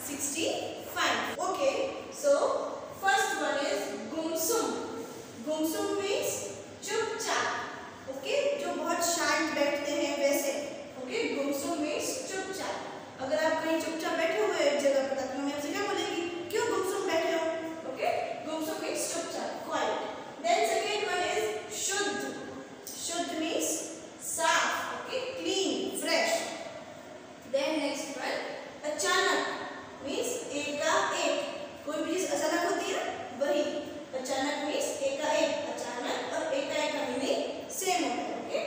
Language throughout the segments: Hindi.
65. Okay, so first one is गुमसुम. गुमसुम means चुपचाप. Okay, जो बहुत शांत बैठते हैं वैसे. Okay, गुमसुम means चुपचाप. अगर आप कहीं चुपचाप बैठे हुए एक जगह पर तो मम्मी आपसे क्या बोलेगी, क्यों गुमसुम बैठे हो? Okay, गुमसुम means चुपचाप, quiet. Then second one is शुद्ध. शुद्ध means साफ. Okay, clean, fresh. Then next one अचानक means एकाएक. कोई भी चीज अचानक होती है वही. अचानक means एकाएक. अचानक और एकाएक का मीनिंग सेम होता है. ओके.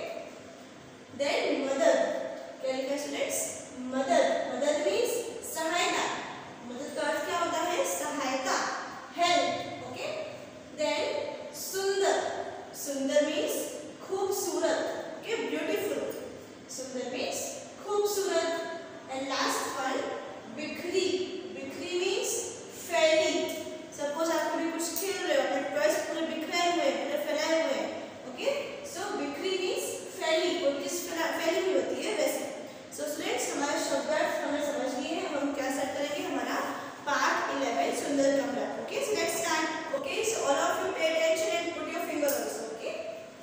देन मदद. क्या लिखा है स्टूडेंट्स? मदद. मदद means सहायता. मदद का अर्थ क्या होता है? सहायता, हेल्प. ओके. देन सुंदर. सुंदर means खूबसूरत. Okay, beautiful. सुंदर means खूबसूरत. एंड लास्ट वन बिखरी. बिखरी means फैली. सपोज आप कभी कुछ खेल रहे हो, अपने टॉयज पूरे बिखरे हुए, पूरे फैलाए हुए. ओके, सो बिखरी मीन्स फैली. कोई चीज फैली हुई होती है वैसे. सो स्टूडेंट्स, हमारा शब्दार्थ हमने समझ लिए हैं. हम क्या स्टार्ट करेंगे? हमारा पार्ट 11 सुंदर कमरा. Okay, so let's start. Okay, so all of you pay attention and put your finger also. Okay.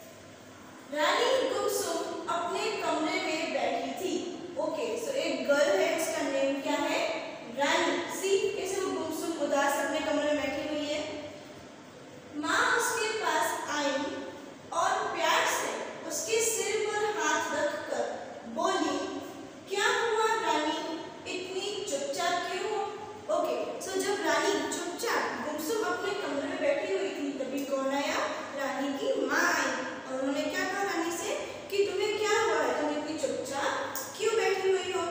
Rani गुमसुम अपने कमरे में बैठी थी. ओके, सो एक गर्ल है, उसका नेम क्या है? रानी. सी कैसे वो गुमसुम उदास अपने कमरे में बैठी हुई है. माँ उसके पास आई और प्यार से उसके सिर पर हाथ रखकर बोली, क्या हुआ रानी, इतनी चुपचाप क्यों हो? ओके, सो जब रानी चुपचाप गुमसुम अपने कमरे में बैठी हुई थी तभी कौन आया? रानी की माँ आई. और उन्होंने क्या कहा रानी से कि तुम्हें क्या हुआ है, तुम इतनी चुपचाप क्यों बैठी हुई हो?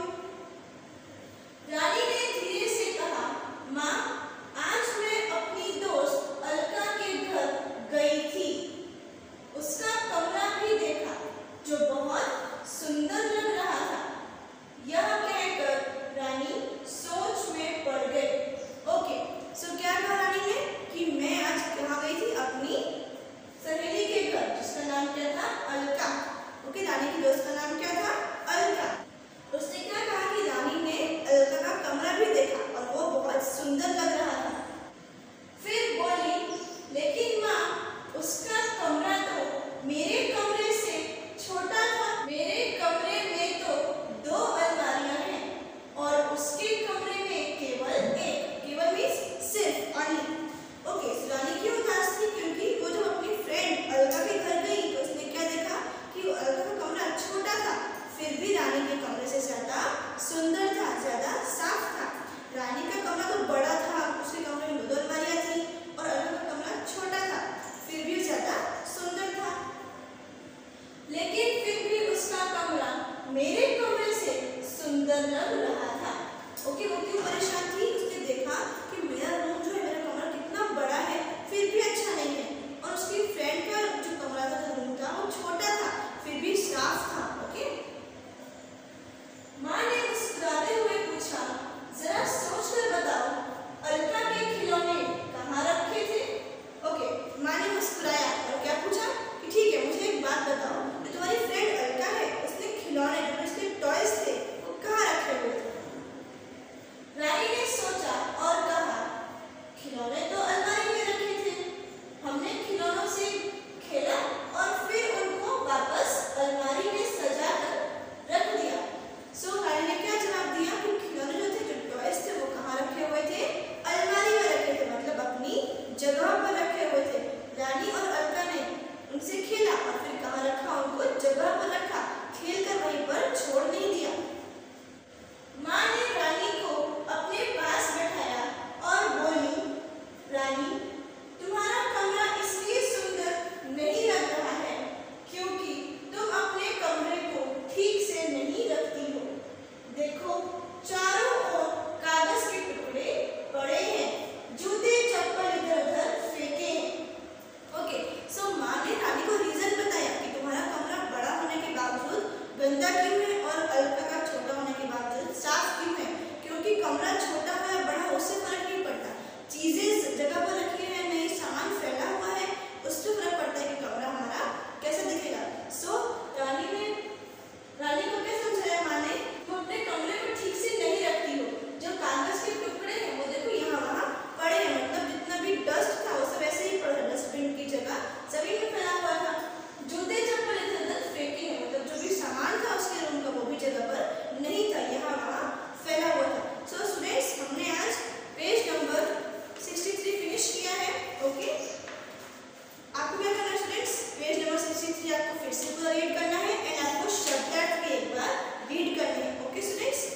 रानी ने धीरे से कहा, माँ आज मैं अपनी दोस्त अलका के घर गई थी. उसका कमरा भी देखा जो बहुत सुंदर लग रहा था. यह कहकर रानी सोच में पड़ गई. ओके, सो क्या कहा रानी ने कि मैं आज कहाँ गई थी? अपनी सहेली के घर, जिसका नाम क्या था? अलका. ओके, रानी की दोस्त का नाम क्या था? अलका. उसने क्या कहा कि रानी ने अलका का कमरा भी देखा और वो बहुत सुंदर लग रहा था. फिर बोली, लेकिन माँ उसका कमरा तो मेरे कमरे से छोटा था. मेरे कमरे में तो 2 अलमारियां हैं और उसके कमरे में केवल एक. केवल मीन्स सिर्फ, ओनली. ओके, सो रानी क्यों उदास थी? क्योंकि वो जब अपनी फ्रेंड अलका के घर गई तो उसने क्या देखा कि अलका का कमरा छोटा था, फिर भी रानी के कमरे से ज्यादा सुंदर था, ज्यादा साफ था. रानी का कमरा तो बड़ा था, उसके कमरे में 2 अलमारियां थी और अलका का कमरा छोटा था, फिर भी ज्यादा सुंदर था. लेकिन फिर भी उसका कमरा मेरे कमरे से सुंदर लग रहा था. ओके, वो क्यों परेशान थी? उसने देखा कि मेरा रूम जो है, मेरा कमरा कितना बड़ा है, फिर भी अच्छा नहीं है. और उसकी फ्रेंड का जो कमरा था, जो रूम था, वो छोटा था, फिर भी साफ था. ओके. माँ ने मुस्कुराते हुए पूछा, जरा सोच कर बताओ, अलका के खिलौने कहाँ रखे थे? ओके, माँ ने मुस्कुराया और क्या पूछा कि ठीक है, मुझे एक बात बताओ, जो तुम्हारी फ्रेंड अलका है, उसने खिलौने, जो उसके टॉयज थे, वो कहाँ रखे हुए थे? रानी ने इसलिए आपको फिर से पूरा रीड करना है एंड आपको शब्दार्थ भी एक बार रीड करने हैं। Okay students.